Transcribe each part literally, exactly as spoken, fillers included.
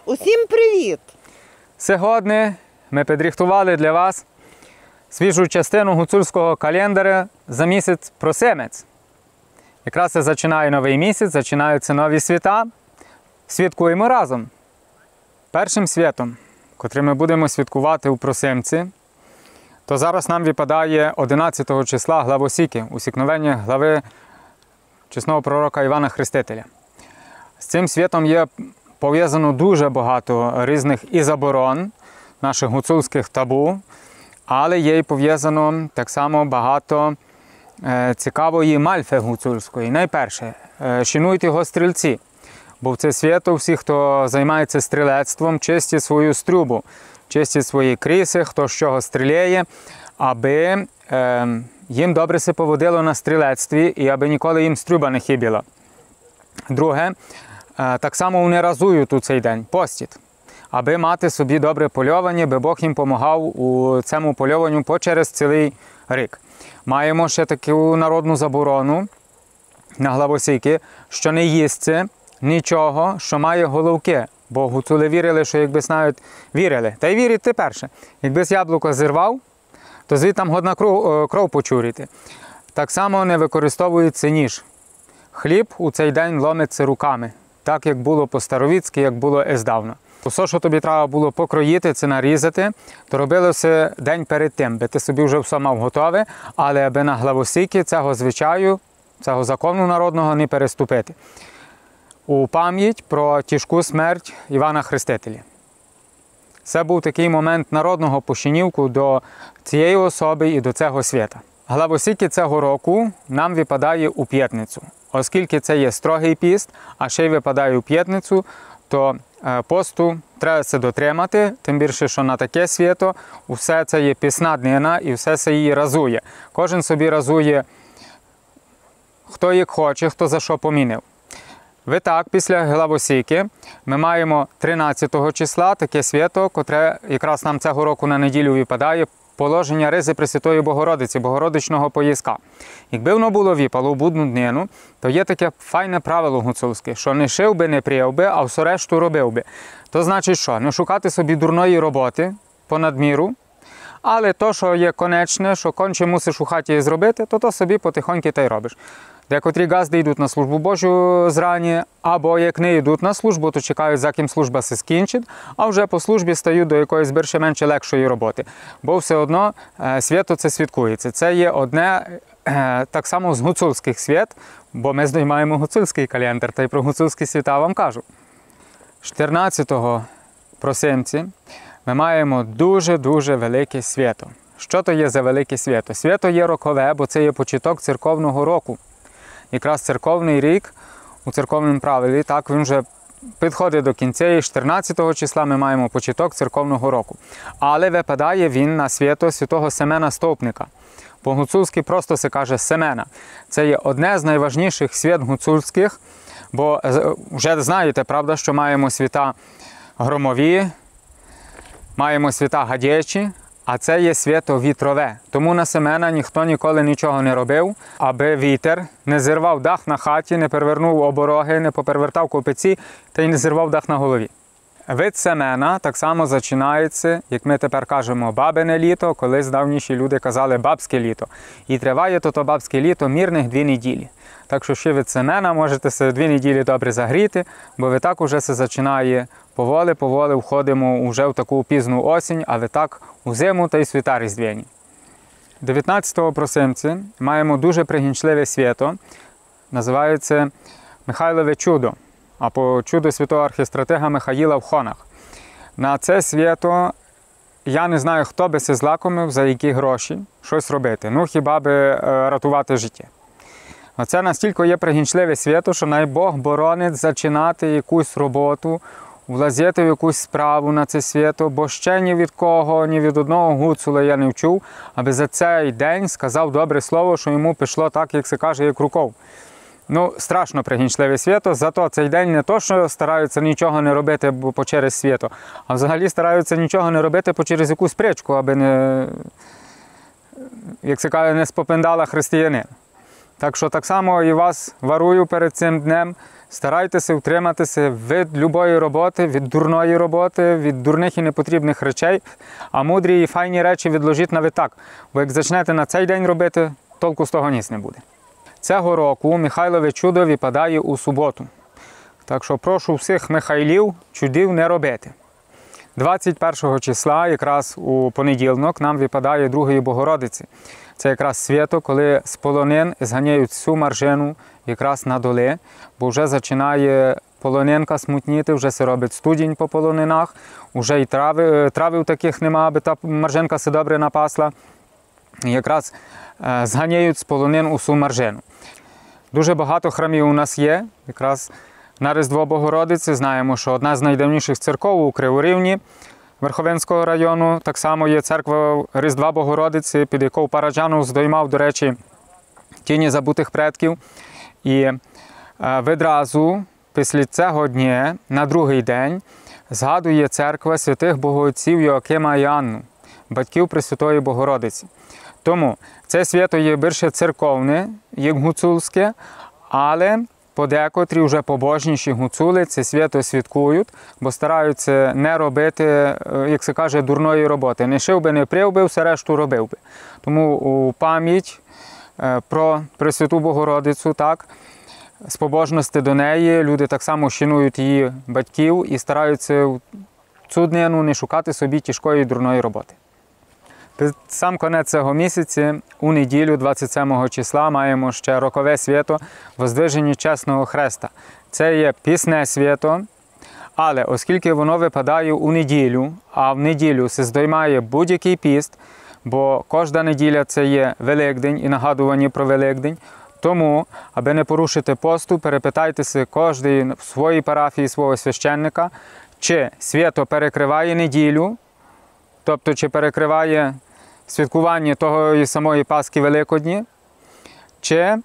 Усім привіт! Сьогодні ми підрихтували для вас свіжу частину гуцульського календаря за місяць Просимець. Якраз це починає новий місяць, починаються нові свята. Святкуємо разом. Першим святом, котрий ми будемо святкувати у Просимці, то зараз нам випадає одинадцятого числа главосіки, усікновення глави чесного пророка Івана Хрестителя. З цим святом є пов'язано дуже багато різних і заборон, наших гуцульських табу, але є і пов'язано так само багато е, цікавої мальфи гуцульської. Найперше, е, шануйте його стрільці, бо в це свято всі, хто займається стрілецтвом, чистять свою стрюбу, чистять свої кріси, хто з чого стріляє, аби е, їм добре се поводило на стрілецтві і аби ніколи їм стрюба не хибіла. Друге, так само вони разують у цей день, постять, аби мати собі добре польовання, аби Бог їм допомагав у цьому польованню по через цілий рік. Маємо ще таку народну заборону на главосіки, що не їсться нічого, що має головки. Бо гуцули вірили, що якби навіть вірили. Та й вірять ти перше. Якби яблуко зірвав, то звідти годна кров, кров почурити. Так само не використовується ніж. Хліб у цей день ломиться руками. Так, як було по-старовіцьки, як було ездавна. Усе, що тобі треба було покроїти, це нарізати, то робили все день перед тим, би ти собі вже все мав готове, але аби на главосіки цього звичаю, цього закону народного не переступити. У пам'ять про тяжку смерть Івана Хрестителя. Це був такий момент народного пошанівку до цієї особи і до цього свята. Главосіки цього року нам випадає у п'ятницю. Оскільки це є строгий піст, а ще й випадає у п'ятницю, то посту треба це дотримати, тим більше, що на таке свято усе це є пісна днина і все це її разує. Кожен собі разує, хто як хоче, хто за що помінив. Відтак, після главосіки ми маємо тринадцятого числа таке свято, котре якраз нам цього року на неділю випадає, положення ризи Пресвятої Богородиці, Богородичного поїзка. Якби воно було випало в будну днину, то є таке файне правило гуцульське, що не шив би, не пряв би, а все решту робив би. То значить що? Не шукати собі дурної роботи понад міру, але то, що є конечне, що конче мусиш у хаті зробити, то то собі потихоньки та й робиш. Декотрі газди йдуть на службу Божу зрані, або як не йдуть на службу, то чекають, за ким служба се скінчить, а вже по службі стають до якоїсь більше-менше легшої роботи. Бо все одно свято це святкується. Це є одне так само з гуцульських свят, бо ми знімаємо гуцульський календар, та й про гуцульські свята вам кажу. чотирнадцятого Просимці ми маємо дуже-дуже велике свято. Що то є за велике свято? Свято є рокове, бо це є початок церковного року. Якраз церковний рік у церковному правилі, так, він вже підходить до кінця, і чотирнадцятого числа ми маємо початок церковного року. Але випадає він на свято святого Семена Стовпника. По-гуцульськи просто се каже Семена. Це є одне з найважніших свят гуцульських, бо вже знаєте, правда, що маємо свята громові, маємо свята гадячі, а це є свято вітрове. Тому на Семена ніхто ніколи нічого не робив, аби вітер не зірвав дах на хаті, не перевернув обороги, не поперевертав копиці та й не зірвав дах на голові. Від Семена так само починається, як ми тепер кажемо, бабине літо, колись давніші люди казали бабське літо. І триває то бабське літо мірних дві неділі. Так що ще від Семена можете се дві неділі добре загріти, бо відтак уже се починає поволі-поволі входимо вже в таку пізну осінь, а відтак у зиму та й свята різдвяні. дев'ятнадцятого Просимці маємо дуже пригінчливе свято, називається Михайлове чудо, або чудо святого архістратига Михаїла в Хонах. На це свято я не знаю, хто би се злакомив, за які гроші щось робити. Ну, хіба би рятувати життя. Оце настільки є пригінчливе свято, що най Бог боронить зачинати якусь роботу, влазити в якусь справу на це свято, бо ще ні від кого, ні від одного гуцула я не вчув, аби за цей день сказав добре слово, що йому пішло так, як се каже, як руков. Ну, страшно пригінчливе свято, зато цей день не то, що стараються нічого не робити по через свято, а взагалі стараються нічого не робити по через якусь притчку, аби не, як се каже, не спопендала християнин. Так що так само і вас варую перед цим днем, Старайтеся утриматися від любої роботи, від дурної роботи, від дурних і непотрібних речей, а мудрі і файні речі відложіть на відтак, бо як почнете на цей день робити, толку з того ніс не буде. Цього року Михайлове чудо випадає у суботу, так що прошу всіх Михайлів чудів не робити. двадцять першого числа, якраз у понеділок, нам випадає Другої Богородиці. Це якраз свято, коли з полонин зганяють всю маржину якраз на доли, бо вже починає полонинка смутніти, вже се робить студінь по полонинах, вже і трави, травів таких нема, аби та маржинка се добре напасла. І якраз е, зганяють з полонин усю маржину. Дуже багато храмів у нас є, якраз на Різдво Богородиці. Знаємо, що одна з найдавніших церков у Криворівні Верховинського району, так само є церква Різдва Богородиці, під якою Параджанов здоймав, до речі, тіні забутих предків. І відразу після цього дня, на другий день, згадує церква святих богоотців Йоакима і Анну, батьків Пресвятої Богородиці. Тому це свято є більше церковне, як гуцульське, але подекотрі вже побожніші гуцули це свято святкують, бо стараються не робити, як се каже, дурної роботи. Не шив би, не прив би, все решту робив би. Тому у пам'ять про Пресвяту Богородицю, так, з побожності до неї, люди так само шанують її батьків і стараються в цю днину не шукати собі тяжкої дурної роботи. Під сам кінець цього місяця, у неділю, двадцять сьомого числа, маємо ще рокове свято Воздвиження Чесного Хреста. Це є пісне свято, але оскільки воно випадає у неділю, а в неділю се здоймає будь-який піст, бо кожна неділя це є Великдень і нагадування про Великдень, тому, аби не порушити посту, перепитайтеся кожен в своїй парафії свого священника, чи свято перекриває неділю, тобто чи перекриває святкування того самої Пасхи Великодні, чи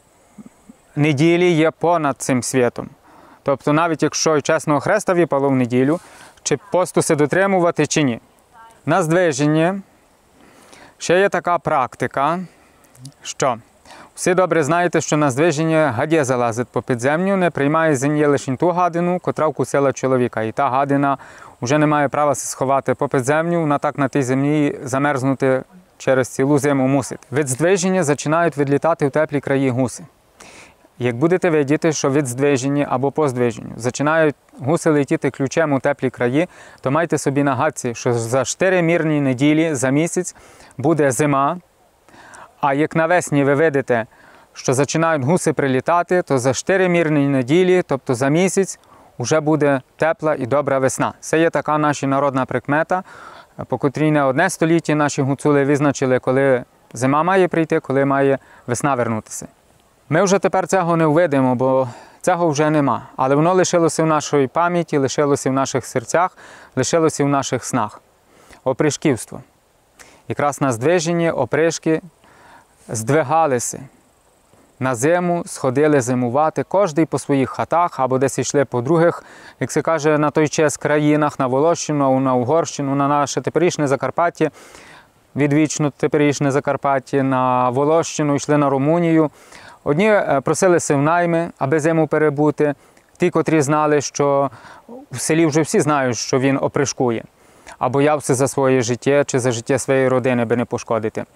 неділі є понад цим святом. Тобто навіть якщо Чесного Хреста випало в неділю, чи посту се дотримувати, чи ні. На здвиження ще є така практика, що всі добре знаєте, що на здвиження гадє залазить по підземню, не приймає з землі лише ту гадину, котра вкусила чоловіка. І та гадина вже не має права се сховати по підземню, вона так на тій землі замерзнути через цілу зиму мусить. Від здвиження починають відлітати в теплі краї гуси. Як будете видіти, що від здвиження або по здвиженню починають гуси летіти ключем у теплі краї, то майте собі на гадці, що за чотири мірні неділі за місяць буде зима, а як навесні ви видите, що починають гуси прилітати, то за чотири мірні неділі, тобто за місяць, вже буде тепла і добра весна. Це є така наша народна прикмета, по котрій не одне століття наші гуцули визначили, коли зима має прийти, коли має весна вернутися. Ми вже тепер цього не увидимо, бо цього вже нема. Але воно лишилося в нашій пам'яті, лишилося в наших серцях, лишилося в наших снах. Опришківство. Якраз на здвиженні опришки здвигалися. На зиму сходили зимувати, кожний по своїх хатах, або десь йшли по других, як се каже, на той час країнах, на Волощину, на Угорщину, на наше теперішнє Закарпаття, відвічно теперішнє Закарпаття, на Волощину, йшли на Румунію. Одні просилися в найми, аби зиму перебути, ті, котрі знали, що в селі вже всі знають, що він опришкує, а боявся за своє життя чи за життя своєї родини, аби не пошкодити.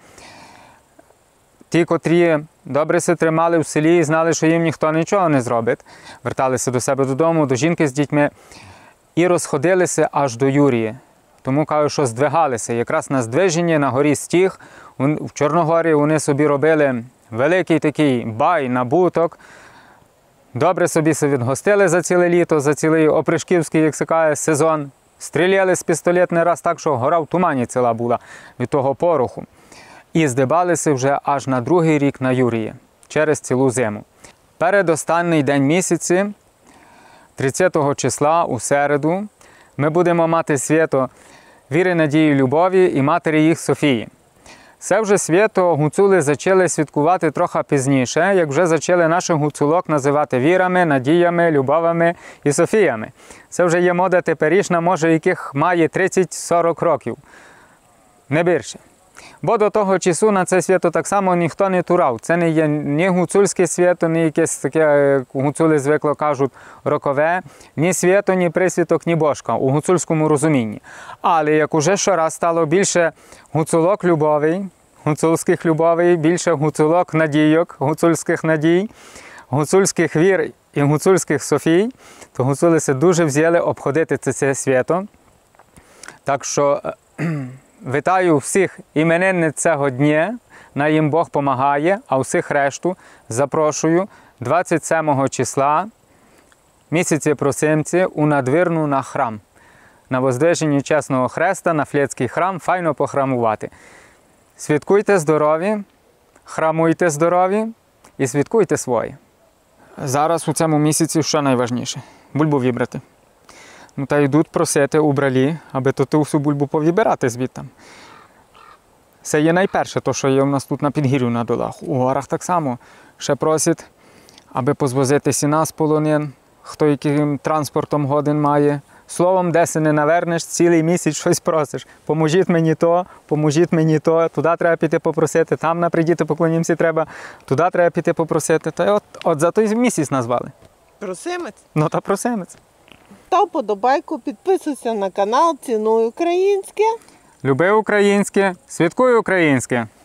Ті, котрі добре се тримали в селі і знали, що їм ніхто нічого не зробить, верталися до себе додому, до жінки з дітьми і розходилися аж до Юрії. Тому кажу, що здвигалися. Якраз на здвиженні на горі Стіг, в Чорногорії вони собі робили великий такий бай, набуток. Добре собі се відгостили за ціле літо, за цілий опришківський, як се каже, сезон. Стріляли з пістолет не раз так, що гора в тумані ціла була від того пороху. І здибалися вже аж на другий рік на Юрії, через цілу зиму. Передостанній день місяці, тридцятого числа, у середу, ми будемо мати свято віри, надії, любові і матері їх Софії. Це вже свято гуцули почали святкувати трохи пізніше, як вже почали наших гуцулок називати вірами, надіями, любовами і Софіями. Це вже є мода теперішня, може, яких має тридцять-сорок років, не більше. Бо до того часу на це свято так само ніхто не турав. Це не є ні гуцульське свято, ні якесь таке, як гуцули звикло кажуть, рокове, ні свято, ні присвіток, ні божка у гуцульському розумінні. Але як уже щораз стало більше гуцулок любовей, гуцульських любовей, більше гуцулок надійок, гуцульських надій, гуцульських вір і гуцульських софій, то гуцулиси дуже взяли обходити це, це свято. Так що вітаю всіх іменинниць цього дня, на їм Бог помагає, а всіх решту запрошую двадцять сьомого числа місяці просимці у надвірну на храм. На воздвиженні Чесного Хреста, на Флєцький храм, файно похрамувати. Святкуйте здорові, храмуйте здорові і святкуйте свої. Зараз у цьому місяці що найважніше? Бульбу вибрати. Ну та йдуть просити у бралі, аби то ту всю бульбу повибирати звідти. Це є найперше, то, що є у нас тут на підгір'ю на долах. У горах так само. Ще просять, аби позвозити сіна з полонин, хто яким транспортом годин має. Словом, де си не навернеш, цілий місяць щось просиш. Поможіть мені то, поможіть мені то, туди треба піти попросити, там на придіти поклонімся треба, туди треба піти попросити. Та от, от за той місяць назвали. Просимець. Ну та просимець. Став подобайку, підписуйся на канал, цінуй українське. Люби українське, святкуй українське.